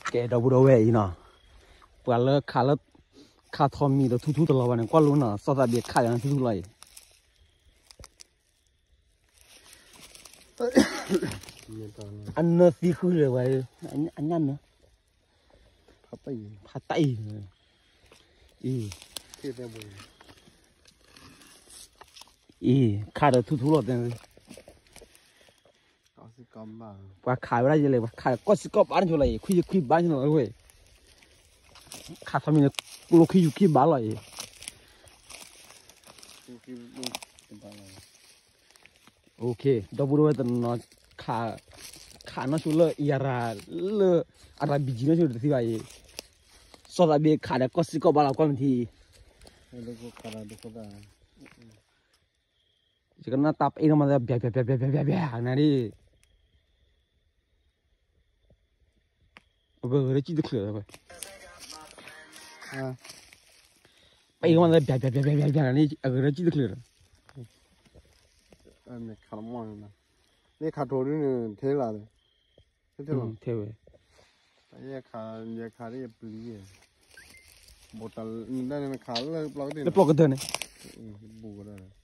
cái đầu bù đầu về gì nọ quả lơ khá thom mi đó thu thu tao vào qua luôn nọ sau đó biết khá là thu thu lại anh nó phi khứ rồi vậy anh nhăn nữa phát tay khá là thu thu lọt này và khá ra gìเลยkhá có sự có bán cho lại khi bán cho nó rồi khá thầm mình lúc khi bán lại ok đâu bữa đó nó khá nó xuống lơ ra lơ ara biji nó xuống thì vậy sau đó bị khá là có sự có bán là quan thì chỉ cần nó tập ấy nó mà bè này đi cái gì được rồi bây giờ mà bè này cái gì được rồi này khá mòn này khá trôi nữa thế là thế là thế vậy cái khá đấy bự một tờ đây này khá là bao tiền nó plug cái này bù cái này